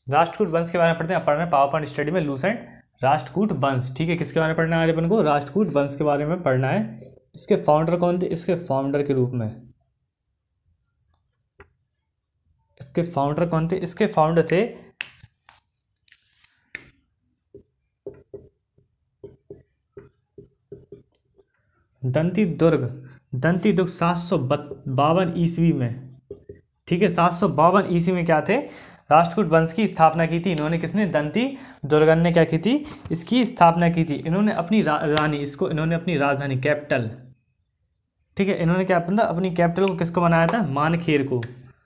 राष्ट्रकूट वंश के बारे में पढ़ते हैं, पढ़ना है पावर पॉइंट स्टडी में लूसेंट राष्ट्रकूट वंश। ठीक है, किसके बारे में पढ़ना है आज अपन को? राष्ट्रकूट वंश के बारे में पढ़ना है। इसके फाउंडर कौन थे? इसके फाउंडर के रूप में इसके फाउंडर कौन थे? इसके फाउंडर थे दंती दुर्ग 752 ईस्वी में। ठीक है, 752 ईस्वी में क्या थे? राष्ट्रकूट वंश की स्थापना की थी इन्होंने। किसने? दंती दुर्गन ने क्या की थी? इसकी स्थापना की थी। इन्होंने अपनी रानी, इसको इन्होंने अपनी राजधानी, कैपिटल, ठीक है, इन्होंने क्या अपनी कैपिटल को किसको बनाया था? मानखेर को।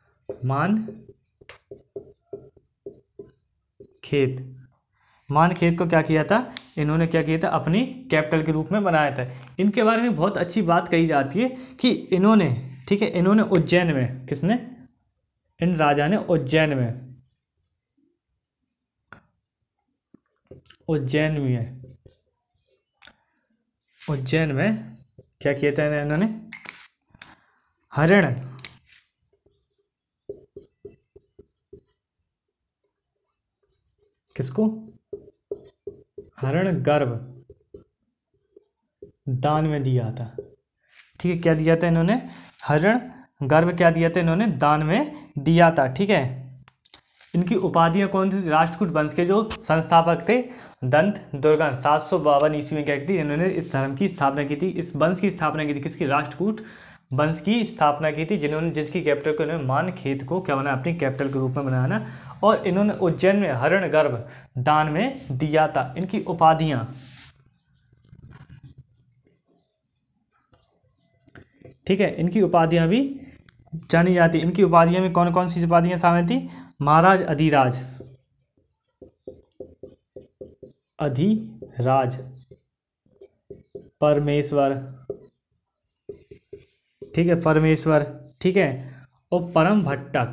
मानखेर को क्या किया था? इन्होंने क्या किया था? अपनी कैपिटल के रूप में बनाया था। इनके बारे में बहुत अच्छी बात कही जाती है कि इन्होंने, ठीक है, इन्होंने उज्जैन में, किसने? इन राजा ने उज्जैन में क्या किया था? इन्होंने हरिण किसको? हरिण गर्भ दान में दिया था। ठीक है, क्या दिया था इन्होंने? हरिण गर्भ क्या दिया था? इन्होंने दान में दिया था। ठीक है, इनकी उपाधियां कौन थी? राष्ट्रकूट वंश के जो संस्थापक थे दंत दुर्गन 752 ईस्वी में क्या की थी? इन्होंने इस धर्म की स्थापना की थी, इस वंश की स्थापना की थी। किसकी? राष्ट्रकूट वंश की स्थापना की थी, जिसकी कैपिटल को इन्होंने मानखेत को क्या बनाया? अपनी कैपिटल के रूप में बनाया ना। और इन्होंने उज्जैन में हरिण गर्भ दान में दिया था। इनकी उपाधियां, ठीक है, इनकी उपाधियां भी जानी जाती। इनकी उपाधियां में कौन कौन सी उपाधियां शामिल थी? महाराज अधिराज, परमेश्वर, ठीक है, परमेश्वर, ठीक है, और परम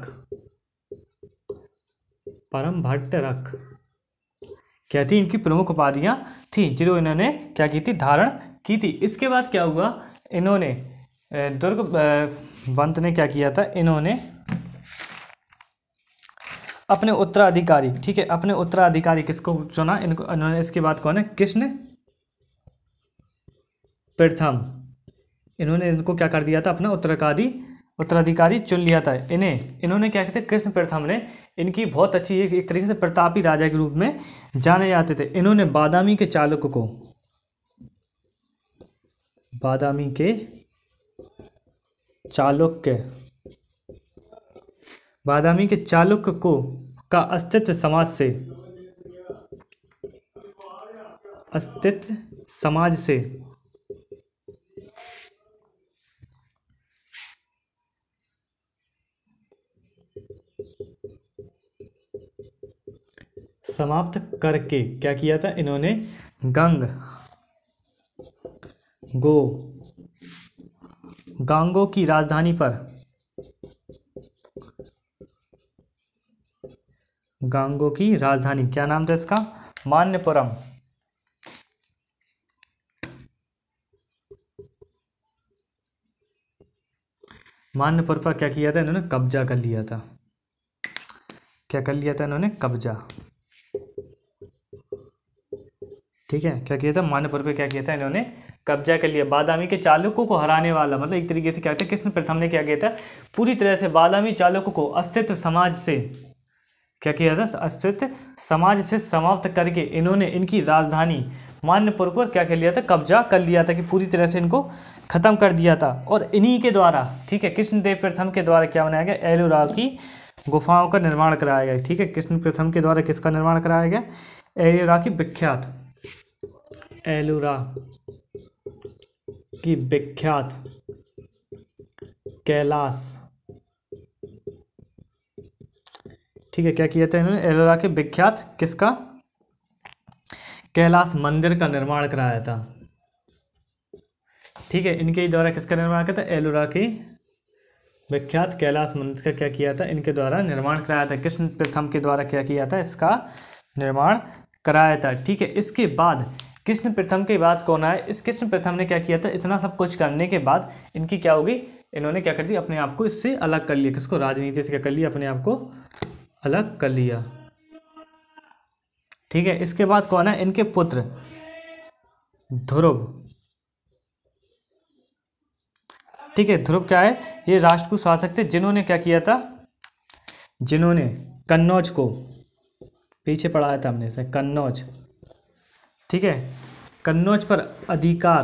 भट्टरक क्या थी? इनकी प्रमुख उपाधियां थी जो इन्होंने क्या की थी? धारण की थी। इसके बाद क्या हुआ? इन्होंने दुर्गवंत ने क्या किया था? इन्होंने अपने उत्तराधिकारी, ठीक है, अपने उत्तराधिकारी किसको चुना? इन्होंने इसके बाद कौन है? कृष्ण प्रथम। इन्होंने इनको क्या कर दिया था? अपना उत्तराधिकारी चुन लिया था। इन्होंने क्या किया? कृष्ण प्रथम ने इनकी बहुत अच्छी एक तरीके से प्रतापी राजा के रूप में जाने जाते थे। इन्होंने बादामी के चालुक्य को का अस्तित्व समाज से समाप्त करके क्या किया था? इन्होंने गांगो की राजधानी पर क्या नाम था इसका? मान्यपुरम। मान्यपुर पर क्या किया था? इन्होंने कब्जा कर लिया था। क्या कर लिया था इन्होंने? कब्जा। ठीक है, क्या किया था? मान्यपुर पे क्या किया था? इन्होंने कब्जा कर लिया। बादामी के चालुक्यों को हराने वाला, मतलब एक तरीके से क्या कहते हैं, कृष्ण प्रथम ने क्या किया था? पूरी तरह से बादामी चालुक्यों को अस्तित्व समाज से क्या किया था? अस्तित्व समाज से समाप्त करके इन्होंने इनकी राजधानी मान्यपुर पर क्या कर लिया था? कब्जा कर लिया था, कि पूरी तरह से इनको खत्म कर दिया था। और इन्हीं के द्वारा, ठीक है, कृष्णदेव प्रथम के द्वारा क्या बनाया गया? एलोरा की गुफाओं का निर्माण कराया गया। ठीक है, कृष्ण प्रथम के द्वारा किसका निर्माण कराया गया? एलोरा की विख्यात कैलाश, ठीक है, क्या किया था इन्होंने? एलोरा के विख्यात किसका? कैलाश मंदिर का निर्माण कराया था। ठीक है, इनके द्वारा किसका निर्माण किया था? एलोरा की विख्यात कैलाश मंदिर का क्या किया था? इनके द्वारा निर्माण कराया था। कृष्ण प्रथम के द्वारा क्या किया था? इसका निर्माण कराया था। ठीक है, इसके बाद कृष्ण प्रथम के बाद कौन आया? इस कृष्ण प्रथम ने क्या किया था? इतना सब कुछ करने के बाद इनकी क्या होगी? इन्होंने क्या कर दिया? अपने आप को इससे अलग कर लिया। किसको? राजनीति से क्या कर लिया? अपने आप को अलग कर लिया। ठीक है। इसके बाद कौन है, इनके पुत्र ध्रुव। ठीक है, ध्रुव क्या है, ये राष्ट्रकूट शासक थे जिन्होंने क्या किया था, जिन्होंने कन्नौज को, पीछे पढ़ाया था हमने इसे, कन्नौज। ठीक है, कन्नौज पर अधिकार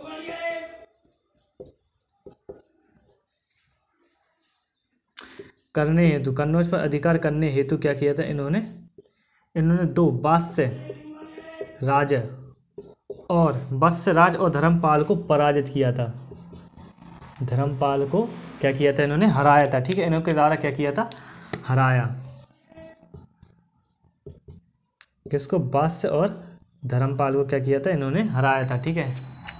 करने हेतु, कन्नौज पर अधिकार करने हेतु क्या किया था इन्होंने, इन्होंने दो वात्स्य राजा और वत्सराज और धर्मपाल को पराजित किया था। धर्मपाल को क्या किया था इन्होंने, हराया था। ठीक है, इन्होंने द्वारा क्या किया था, हराया। किसको, वत्स्य और धर्मपाल को क्या किया था इन्होंने, हराया था। ठीक है,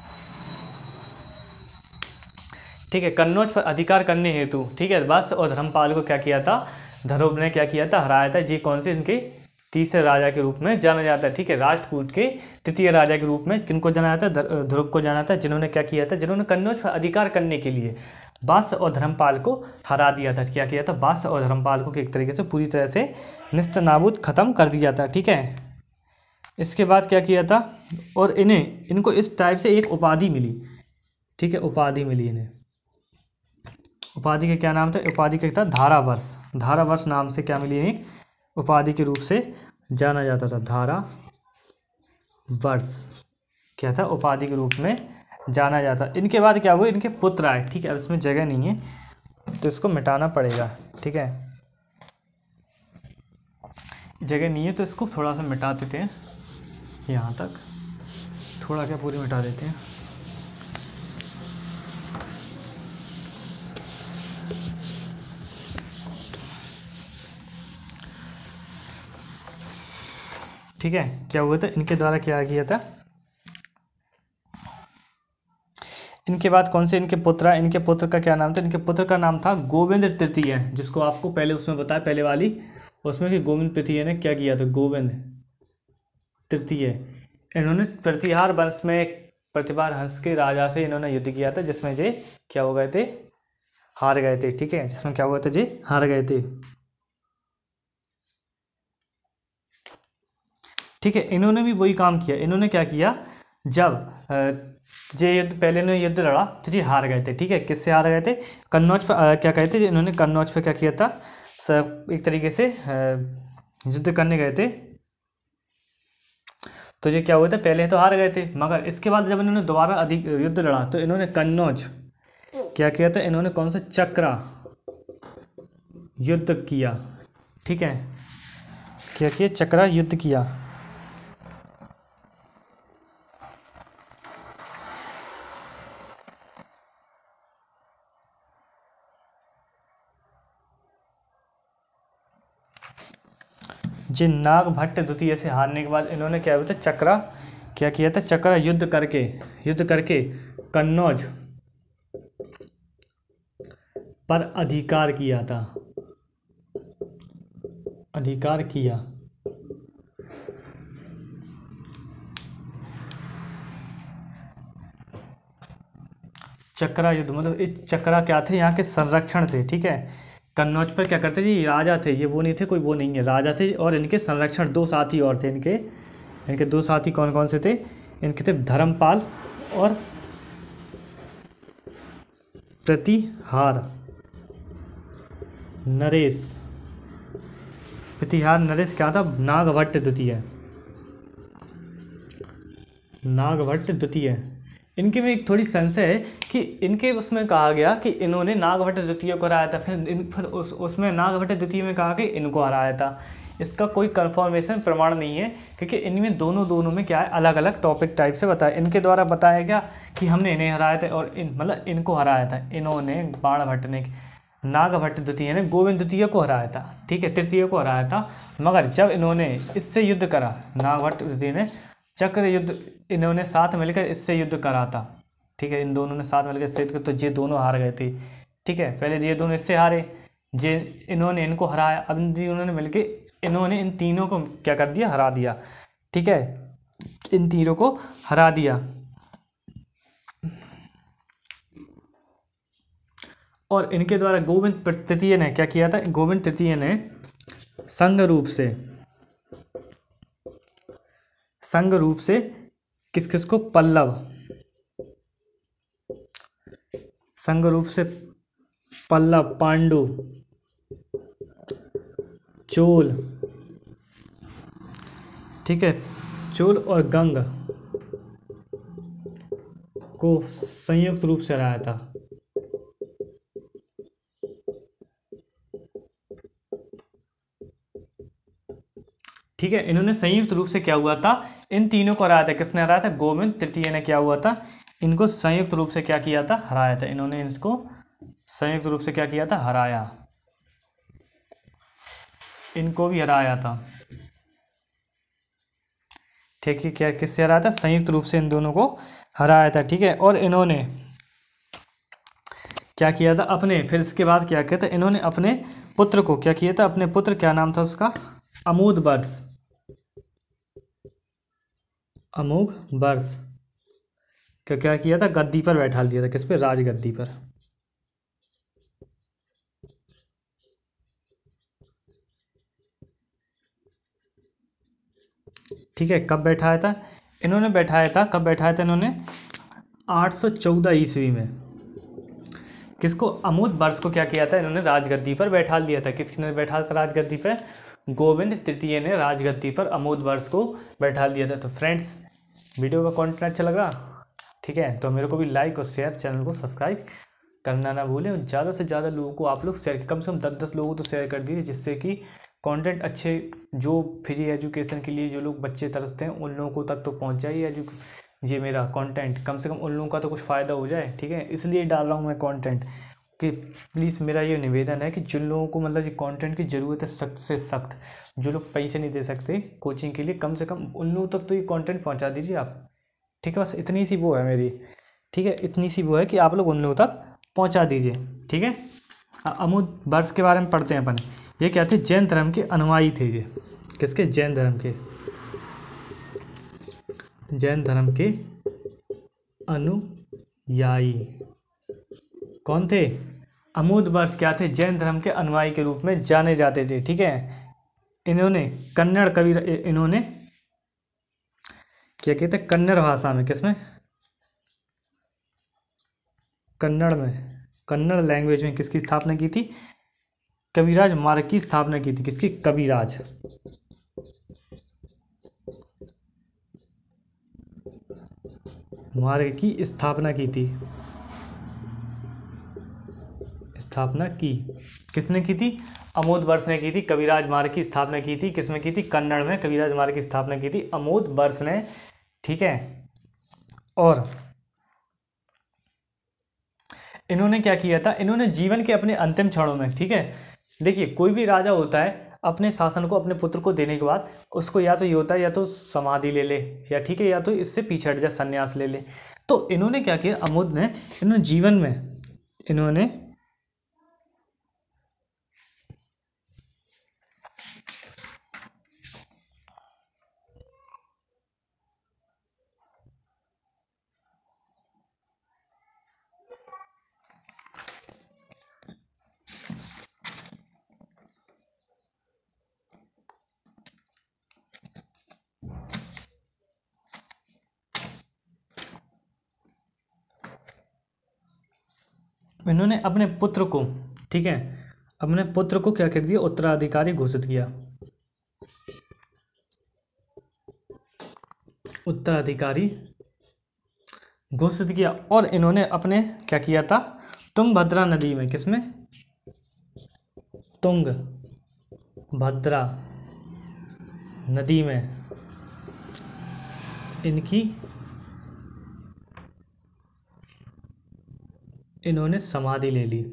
ठीक है, कन्नौज पर अधिकार करने हेतु, ठीक है, वत्स्य और धर्मपाल को क्या किया था, ध्रुव ने क्या किया था, हराया था। जी कौन से, इनके तीसरे राजा के रूप में जाना जाता है। ठीक है, राष्ट्रकूट के तृतीय राजा के रूप में किनको जाना जाता है, ध्रुव को जाना जाता है, जिन्होंने क्या किया था, जिन्होंने कन्नौज पर अधिकार करने के लिए वत्स्य और धर्मपाल को हरा दिया था। क्या किया था, वत्स्य और धर्मपाल को एक तरीके से पूरी तरह से निस्तनाबूद खत्म कर दिया था। ठीक है, इसके बाद क्या किया था, और इनको इस टाइप से एक उपाधि मिली। ठीक है, उपाधि मिली इन्हें, उपाधि का क्या नाम था, उपाधि का था धारावर्ष। धारावर्ष नाम से क्या मिली, एक उपाधि के रूप से जाना जाता था, धारा वर्ष क्या था, उपाधि के रूप में जाना जाता। इनके बाद क्या हुआ, इनके पुत्र आए। ठीक है, अब इसमें जगह नहीं है तो इसको मिटाना पड़ेगा। ठीक है, जगह नहीं है तो इसको थोड़ा सा मिटा देते हैं, यहाँ तक थोड़ा क्या पूरी मिटा देते हैं। ठीक है, क्या हुआ था, इनके द्वारा क्या किया था, इनके बाद कौन से इनके पुत्र, इनके पुत्र का क्या नाम था, इनके पुत्र का नाम था गोविंद तृतीय, जिसको आपको पहले उसमें बताया, पहले वाली उसमें कि गोविंद तृतीय ने क्या किया था, गोविंद तृतीय, इन्होंने प्रतिहार वंश में प्रतिहार हंस के राजा से इन्होंने युद्ध किया था, जिसमें जे क्या हो गए थे, हार गए थे। ठीक है, जिसमें क्या हुआ था, जे हार गए थे। ठीक है, इन्होंने भी वही काम किया। इन्होंने क्या किया, जब जे युद्ध पहले इन्होंने युद्ध लड़ा तो जी हार गए थे। ठीक है, किससे हार गए थे, कन्नौज पर क्या कहते थे, इन्होंने कन्नौज पर क्या किया था, सब एक तरीके से युद्ध करने गए थे। तो ये क्या हुआ था, पहले तो हार गए थे, मगर इसके बाद जब इन्होंने दोबारा अधिक युद्ध लड़ा तो इन्होंने कन्नौज क्या किया था, इन्होंने कौन सा चक्रा युद्ध किया। ठीक है, क्या किया, चक्रा युद्ध किया। जिन नागभट्ट द्वितीय से हारने के बाद इन्होंने क्या हुआ था, चक्रा क्या किया था, चक्रा युद्ध करके कन्नौज पर अधिकार किया था, अधिकार किया। चक्रा युद्ध मतलब इस चक्रा क्या थे, यहाँ के संरक्षण थे। ठीक है, कन्नौज पर क्या करते थे, ये राजा थे, ये वो नहीं थे, कोई वो नहीं है, राजा थे, और इनके संरक्षण दो साथी और थे। इनके दो साथी कौन कौन से थे, इनके थे धर्मपाल और प्रतिहार नरेश। प्रतिहार नरेश क्या था, नागभट्ट द्वितीय, नागभट्ट द्वितीय। इनके में एक थोड़ी संशय है कि इनके उसमें कहा गया कि इन्होंने नागभट्ट द्वितीय को हराया था, फिर उसमें नागभट्ट द्वितीय में कहा कि इनको हराया था। इसका कोई कंफर्मेशन प्रमाण नहीं है, क्योंकि इनमें दोनों में क्या है, अलग अलग टॉपिक टाइप से बताया। इनके द्वारा बताया गया कि हमने इन्हें हराया था, और मतलब इनको हराया था इन्होंने, बाणभट्ट ने, नागभट्ट द्वितीय ने गोविंद द्वितीय को हराया था। ठीक है, तृतीय को हराया था, मगर जब इन्होंने इससे युद्ध करा, नागभट्ट द्वितीय ने चक्र युद्ध इन्होंने साथ मिलकर इससे युद्ध करा था। ठीक है, इन दोनों ने साथ मिलकर इससे युद्ध करा, तो ये दोनों हार गए थे। ठीक है, पहले ये दोनों इससे हारे, जे इन्होंने इनको हराया, अब इन्होंने मिलकर इन्होंने इन तीनों को क्या कर दिया, हरा दिया। ठीक है, इन तीनों को हरा दिया, और इनके द्वारा गोविंद तृतीय ने क्या किया था, गोविंद तृतीय ने संघ रूप से संग रूप से किस किस को, पल्लव, संग रूप से पल्लव, पांडु, चोल, ठीक है, चोल और गंग को संयुक्त रूप से हराया था। ठीक है, इन्होंने संयुक्त रूप से क्या हुआ था, इन तीनों को हराया था। किसने हराया था, गोविंद तृतीय ने क्या हुआ था, इनको संयुक्त रूप से क्या किया था, हराया था। इन्होंने इसको संयुक्त रूप से क्या किया था, हराया, इनको भी हराया था। ठीक है, क्या किससे हराया था, संयुक्त रूप से इन दोनों को हराया था। ठीक है, और इन्होंने क्या किया था अपने, फिर इसके बाद क्या किया था, इन्होंने अपने पुत्र को क्या किया था, अपने पुत्र, क्या नाम था उसका, अमोद वर्ष, अमोघ वर्ष का क्या किया था, गद्दी पर बैठा दिया था। किस पे, राजगद्दी पर। ठीक है, कब बैठाया था, इन्होंने बैठाया था, कब बैठाया था इन्होंने, 814 ईस्वी में। किसको, अमोद वर्ष को क्या किया था इन्होंने, राजगद्दी पर बैठा दिया था। किसने बैठा था राजगद्दी पर, गोविंद तृतीय ने राजगद्दी पर अमोद वर्ष को बैठा दिया था। तो फ्रेंड्स, वीडियो का कंटेंट अच्छा लगा, ठीक है, तो मेरे को भी लाइक और शेयर, चैनल को सब्सक्राइब करना ना भूलें। और ज़्यादा से ज़्यादा लोगों को आप लोग शेयर, कम से कम 10-10 लोगों को तो शेयर कर दीजिए, जिससे कि कंटेंट अच्छे, जो फ्री एजुकेशन के लिए जो लोग बच्चे तरसते हैं उन लोगों को तक तो पहुंच जाइए ये मेरा कंटेंट, कम से कम उन लोगों का तो कुछ फ़ायदा हो जाए। ठीक है, इसलिए डाल रहा हूँ मैं कंटेंट, कि प्लीज़ मेरा ये निवेदन है कि जिन लोगों को मतलब ये कंटेंट की ज़रूरत है, सख्त से सख्त, जो लोग पैसे नहीं दे सकते कोचिंग के लिए, कम से कम उन लोगों तक तो ये कंटेंट पहुंचा दीजिए आप। ठीक है, बस इतनी सी वो है मेरी, ठीक है, इतनी सी वो है कि आप लोग उन लोगों तक पहुंचा दीजिए। ठीक है, अमोद वर्ष के बारे में पढ़ते हैं अपन। ये क्या थे, जैन धर्म के अनुयायी थे ये। किसके, जैन धर्म के, जैन धर्म के अनुयायी कौन थे, अमोद वर्ष क्या थे, जैन धर्म के अनुयायी के रूप में जाने जाते थे। ठीक है, इन्होंने कन्नड़ कवि, इन्होंने क्या कहते हैं, कन्नड़ भाषा में, किसमें, कन्नड़ में, कन्नड़ लैंग्वेज में किसकी स्थापना की थी, कविराज मार्ग की स्थापना की थी। किसकी, कविराज मार्ग की स्थापना की थी, स्थापना की, किसने की थी, अमोद वर्ष ने की थी। कविराज मार्ग की स्थापना की थी, किसमें की थी, कन्नड़ में कविराज मार्ग की स्थापना की थी अमोद वर्ष ने। ठीक है, और इन्होंने क्या किया था, इन्होंने जीवन के अपने अंतिम क्षणों में, ठीक है, देखिए कोई भी राजा होता है अपने शासन को अपने पुत्र को देने के बाद उसको या तो ये होता है या तो समाधि ले ले, या ठीक है, या तो इससे पीछे हट जा, संन्यास ले ले। तो इन्होंने क्या किया, अमोद ने, इन्होंने जीवन में, इन्होंने अपने पुत्र को, ठीक है, अपने पुत्र को क्या कर दिया, उत्तराधिकारी घोषित किया, उत्तराधिकारी घोषित किया। और इन्होंने अपने क्या किया था, तुंगभद्रा नदी में, किसमें, तुंगभद्रा नदी में इनकी, इन्होंने समाधि ले ली।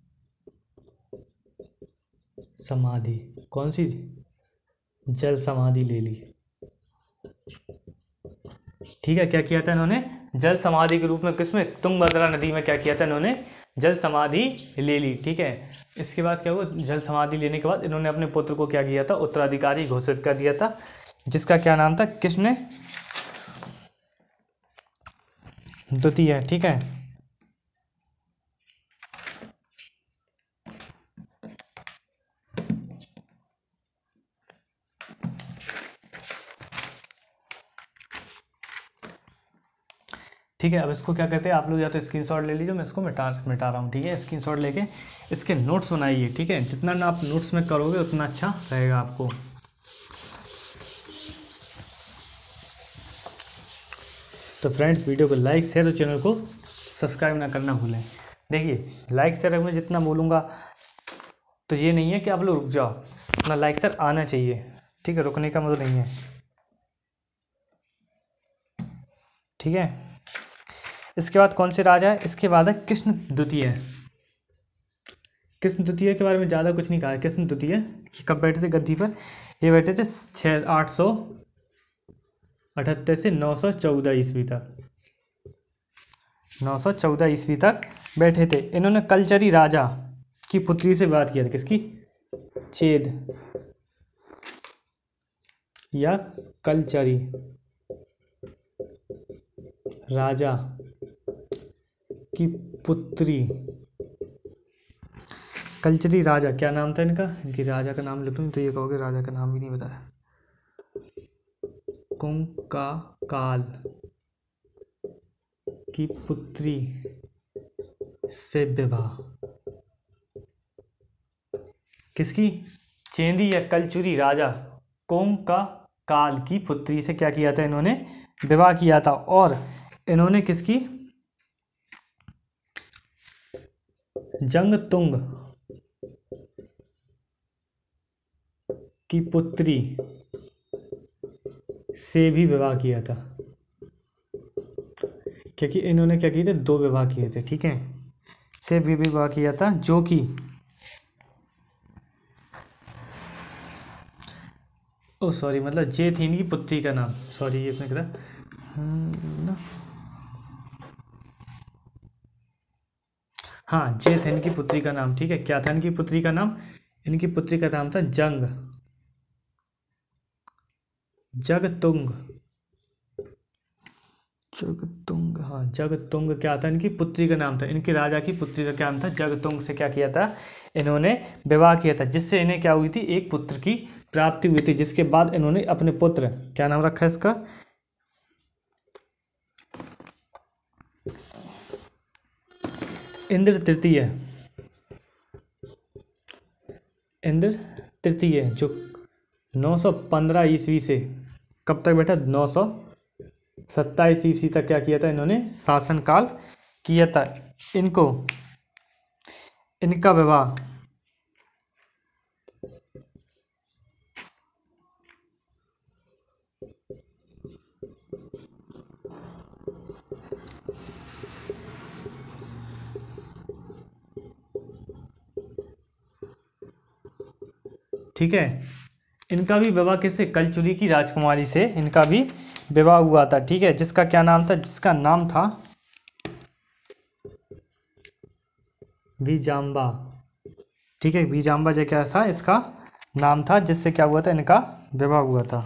समाधि कौन सी, जल समाधि ले ली। ठीक है, क्या किया था इन्होंने, जल समाधि के रूप में, किसमें, तुंगभद्रा नदी में क्या किया था इन्होंने, जल समाधि ले ली। ठीक है, इसके बाद क्या हुआ, जल समाधि लेने के बाद इन्होंने अपने पुत्र को क्या किया था, उत्तराधिकारी घोषित कर दिया था, जिसका क्या नाम था, किसने, द्वितीय। ठीक है, ठीक है, अब इसको क्या कहते हैं आप लोग, या तो स्क्रीनशॉट ले लीजिए, मैं इसको मिटा रहा हूँ। ठीक है, स्क्रीनशॉट लेके इसके नोट्स बनाइए। ठीक है, जितना ना आप नोट्स में करोगे उतना अच्छा रहेगा आपको। तो फ्रेंड्स, वीडियो को लाइक शेयर और चैनल को सब्सक्राइब ना करना भूलें। देखिए, लाइक शेयर में जितना बोलूँगा तो ये नहीं है कि आप लोग रुक जाओ, अपना लाइक शेयर आना चाहिए। ठीक है, रुकने का मतलब नहीं है। ठीक है, इसके बाद कौन से राजा है, इसके बाद है कृष्ण द्वितीय। कृष्ण द्वितीय के बारे में ज़्यादा कुछ नहीं कहा है। कृष्ण द्वितीय ये कब बैठे थे गद्दी पर, ये बैठे थे 878 से 914 ईस्वी तक, 914 ईस्वी तक बैठे थे। इन्होंने कलचरी राजा की पुत्री से बात किया था, किसकी, चेद या कलचरी राजा की पुत्री। कलचरी राजा क्या नाम था इनका, इनकी राजा का नाम लिखूँ तो ये कहोगे राजा का नाम भी नहीं बताया। कुंका काल की पुत्री से विवाह, किसकी, चेदी या कलचुरी राजा कुंका काल की पुत्री से क्या किया था इन्होंने, विवाह किया था। और इन्होंने किसकी, जंगतुंग की पुत्री से भी विवाह किया था, क्योंकि इन्होंने क्या किए थे, 2 विवाह किए थे। ठीक है, से भी विवाह किया था, जो कि ओ सॉरी, मतलब जे थी इनकी पुत्री का नाम, सॉरी ये इसमें करा हाँ, जे था इनकी पुत्री का नाम। ठीक है, क्या था इनकी पुत्री का नाम, इनकी पुत्री का नाम था जगतुंग। हाँ, जगतुंग क्या था, इनकी पुत्री का नाम था। इनके राजा की पुत्री का क्या नाम था, जगतुंग से क्या किया था इन्होंने, विवाह किया था, जिससे इन्हें क्या हुई थी, एक पुत्र की प्राप्ति हुई थी। जिसके बाद इन्होंने अपने पुत्र, क्या नाम रखा है इसका, इंद्र तृतीय। इंद्र तृतीय जो 915 ईस्वी से कब तक बैठा, 927 ईस्वी तक क्या किया था इन्होंने, शासनकाल किया था। इनका विवाह ठीक है, इनका भी विवाह किससे, कलचुरी की राजकुमारी से इनका भी विवाह हुआ था। ठीक है, जिसका क्या नाम था, जिसका नाम था बीजाम्बा। ठीक है, बीजाम्बा जो क्या था इसका नाम था, जिससे क्या हुआ था, इनका विवाह हुआ था।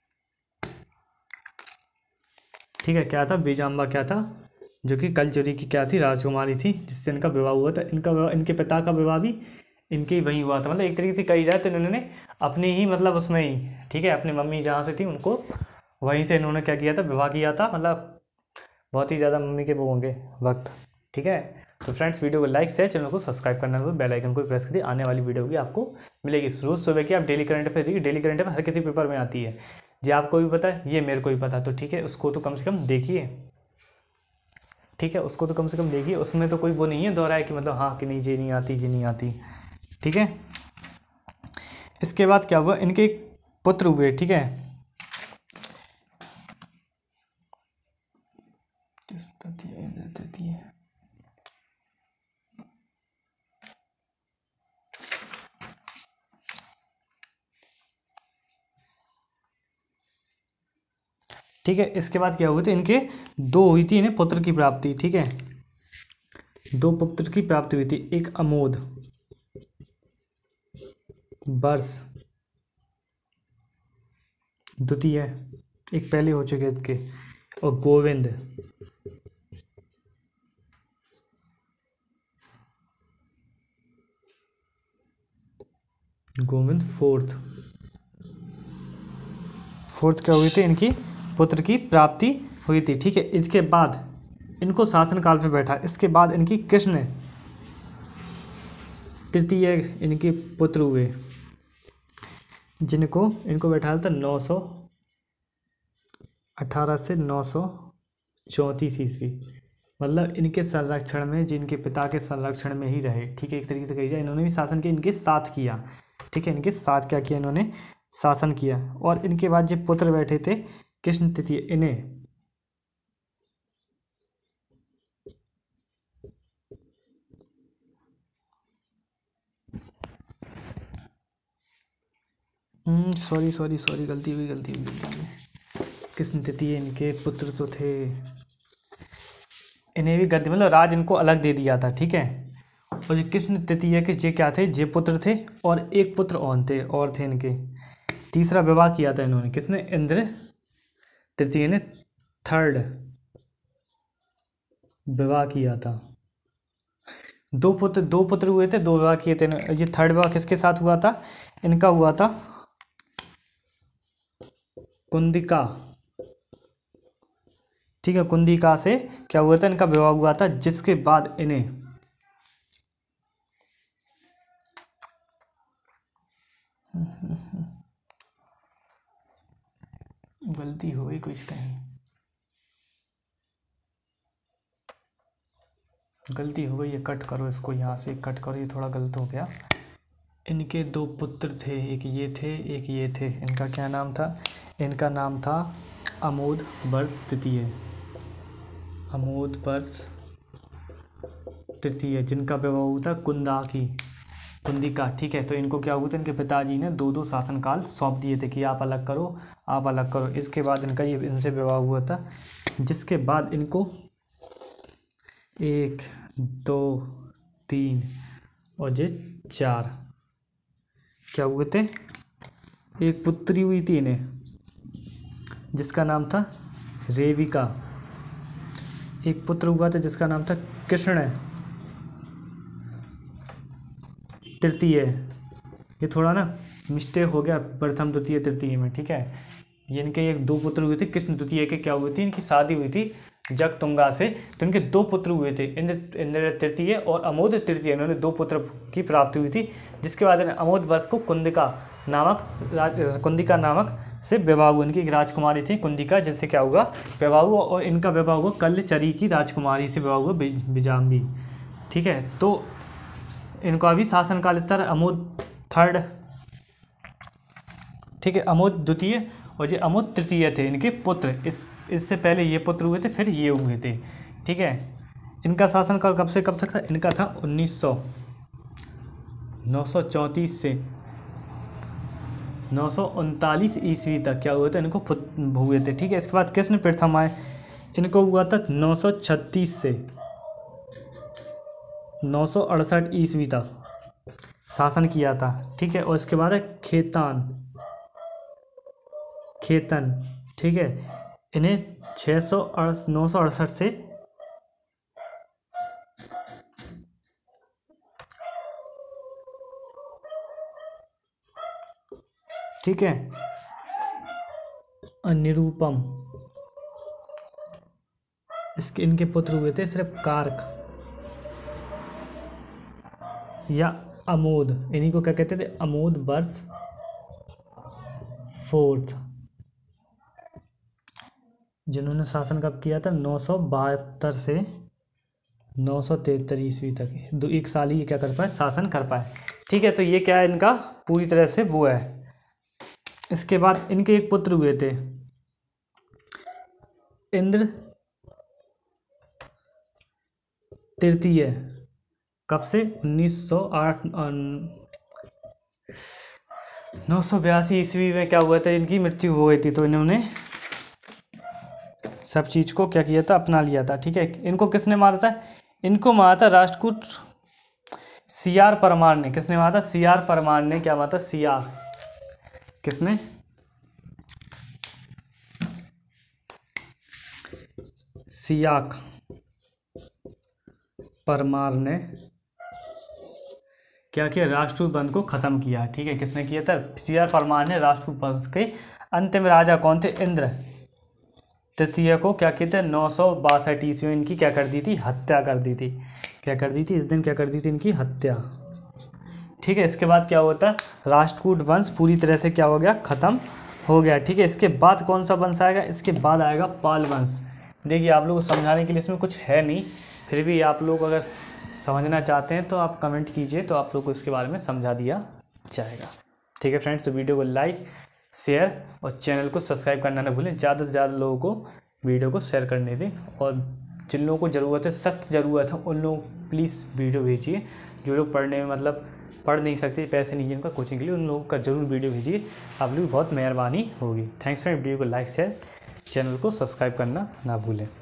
ठीक है, क्या था, बीजाम्बा क्या था, जो कि कलचुरी की क्या थी, राजकुमारी थी, जिससे इनका विवाह हुआ था। इनका विवाह, इनके पिता का विवाह भी इनके ही वहीं हुआ था। मतलब एक तरीके से कही जाए तो इन्होंने अपनी ही, मतलब उसमें ही, ठीक है, अपनी मम्मी जहाँ से थी उनको वहीं से इन्होंने क्या किया था, विवाह किया था। मतलब बहुत ही ज़्यादा मम्मी के वो होंगे वक्त। ठीक है, तो फ्रेंड्स, वीडियो को लाइक शेयर, चैनल को सब्सक्राइब करना, बेल आइकन को प्रेस कर दिए, आने वाली वीडियो भी आपको मिलेगी। रोज़ सुबह की आप डेली करंट अफेयर देखिए, डेली करंट अफेयर हर किसी पेपर में आती है, जी आपको भी पता है, ये मेरे को भी पता, तो ठीक है, उसको तो कम से कम देखिए। ठीक है, उसको तो कम से कम देखिए, उसमें तो कोई वो नहीं है दोहराए कि मतलब हाँ कि नहीं ये नहीं आती, ये नहीं आती। ठीक है, इसके बाद क्या हुआ, इनके एक पुत्र हुए। ठीक है, ठीक है, इसके बाद क्या हुए थे, इनके 2 हुई थी इन्हें पुत्र की प्राप्ति। ठीक है, 2 पुत्र की प्राप्ति हुई थी, एक अमोद वर्ष द्वितीय, एक पहले हो चुके इसके, और गोविंद फोर्थ क्या हुई थी, इनकी पुत्र की प्राप्ति हुई थी। ठीक है, इसके बाद इनको शासनकाल पे बैठा। इसके बाद इनकी कृष्ण तृतीय इनके पुत्र हुए, जिनको इनको बैठाया था 918 से 934 ईस्वी। मतलब इनके संरक्षण में, जिनके पिता के संरक्षण में ही रहे। ठीक है, एक तरीके से कही जाए इन्होंने भी शासन किया, इनके साथ किया। ठीक है, इनके साथ क्या किया, इन्होंने शासन किया। और इनके बाद जो पुत्र बैठे थे कृष्ण तृतीय, इन्हें सॉरी गलती हुई। कृष्ण तृतीय इनके पुत्र तो थे, इन्हें भी गद्दी मतलब राज इनको अलग दे दिया था। ठीक है, और जो कृष्ण तृतीय के जे क्या थे, जे पुत्र थे, और एक पुत्र और थे इनके। तीसरा विवाह किया था इन्होंने, किसने, इंद्र तृतीय ने थर्ड विवाह किया था। दो पुत्र हुए थे, 2 विवाह किए थे। ये थर्ड विवाह किसके साथ हुआ था, इनका हुआ था कुंदिका। ठीक है, कुंदिका से क्या हुआ था, इनका विवाह हुआ था, जिसके बाद इन्हें गलती हो गई कुछ, कहीं गलती हो गई। ये कट करो, इसको यहाँ से कट करो, ये थोड़ा गलत हो गया। इनके 2 पुत्र थे, एक ये थे, एक ये थे। इनका क्या नाम था, इनका नाम था अमोद वर्ष तृतीय। अमोद वर्ष तृतीय, जिनका विवाह हुआ था कुंदिका। ठीक है, तो इनको क्या हुआ था, इनके पिताजी ने 2 शासनकाल सौंप दिए थे कि आप अलग करो, आप अलग करो। इसके बाद इनका ये इनसे विवाह हुआ था, जिसके बाद इनको 1 2 3 और ये 4 क्या हुए थे, एक पुत्री हुई थी इन्हें, जिसका नाम था रेविका। एक पुत्र हुआ था जिसका नाम था कृष्ण तृतीय। ये थोड़ा ना मिस्टेक हो गया प्रथम द्वितीय तृतीय में। ठीक है, ये इनके 2 पुत्र हुए थे। कृष्ण तृतीय के क्या हुई थी, इनकी शादी हुई थी जगतुंगा से। तो इनके 2 पुत्र हुए थे, इंद्र तृतीय और अमोद तृतीय। इन्होंने 2 पुत्र की प्राप्ति हुई थी, जिसके बाद अमोद वर्ष को कुंदिका नामक से विवाह हुआ। इनकी एक राजकुमारी थी कुंदिका, जिनसे क्या हुआ, विवाह हुआ। और इनका विवाह हुआ कल्लचरी की राजकुमारी से विवाह हुआ, बिजाम्बी। ठीक है, तो इनका भी शासनकाल इतना अमोद थर्ड। ठीक है, अमोद द्वितीय और ये अमोद तृतीय थे इनके पुत्र। इससे पहले ये पुत्र हुए थे, फिर ये हुए थे। ठीक है, इनका शासनकाल कब से कब तक था, इनका था 934 से 939 ईस्वी तक क्या हुआ था, इनको हुए थे। ठीक है, इसके बाद कृष्ण प्रथम आए, इनको हुआ था 936 से 968 ईस्वी तक शासन किया था। ठीक है, और इसके बाद है खेतन। ठीक है, इन्हें 968 से ठीक है, अनिरूपम इनके पुत्र हुए थे सिर्फ कार्क या अमोद। इन्हीं को क्या कहते थे, अमोद वर्ष 4th, जिन्होंने शासन कब किया था, 972 से 973 ईस्वी तक। 1 साल ही क्या कर पाए, शासन कर पाए। ठीक है, तो ये क्या है, इनका पूरी तरह से वो है। इसके बाद इनके एक पुत्र हुए थे, इंद्र तृतीय। कब से, 982 ईस्वी में क्या हुआ था, इनकी मृत्यु हो गई थी। तो इन्होंने सब चीज़ को क्या किया था, अपना लिया था। ठीक है, इनको किसने मारा था, इनको मारा था राष्ट्रकूट सीआर परमार ने। किसने मारा था, सीआर परमार ने। क्या मारा था, सीआर किसने, सियाक परमार ने क्या किया, राजपूत वंश को खत्म किया। ठीक है, किसने किया था, सीआर परमार ने राजपूत वंश के अंतिम राजा कौन थे, इंद्र तृतीय को क्या कहते हैं 962 ईस्वी में इनकी क्या कर दी थी, हत्या कर दी थी। क्या कर दी थी, इस दिन क्या कर दी थी, इनकी हत्या। ठीक है, इसके बाद क्या होता है, राष्ट्रकूट वंश पूरी तरह से क्या हो गया, ख़त्म हो गया। ठीक है, इसके बाद कौन सा वंश आएगा, इसके बाद आएगा पाल वंश। देखिए आप लोगों को समझाने के लिए इसमें कुछ है नहीं, फिर भी आप लोग अगर समझना चाहते हैं तो आप कमेंट कीजिए, तो आप लोग को इसके बारे में समझा दिया जाएगा। ठीक है फ्रेंड्स, तो वीडियो को लाइक शेयर और चैनल को सब्सक्राइब करना ना भूलें। ज़्यादा से ज़्यादा लोगों को वीडियो को शेयर करने दें, और जिन लोगों को ज़रूरत है, सख्त ज़रूरत है, उन लोग प्लीज़ वीडियो भेजिए। जो लोग पढ़ने में मतलब पढ़ नहीं सकते, पैसे नहीं है उनका कोचिंग के लिए, उन लोगों का ज़रूर वीडियो भेजिए, आप लोग बहुत मेहरबानी होगी। थैंक्स फ्रेंड, वीडियो को लाइक शेयर, चैनल को सब्सक्राइब करना ना भूलें।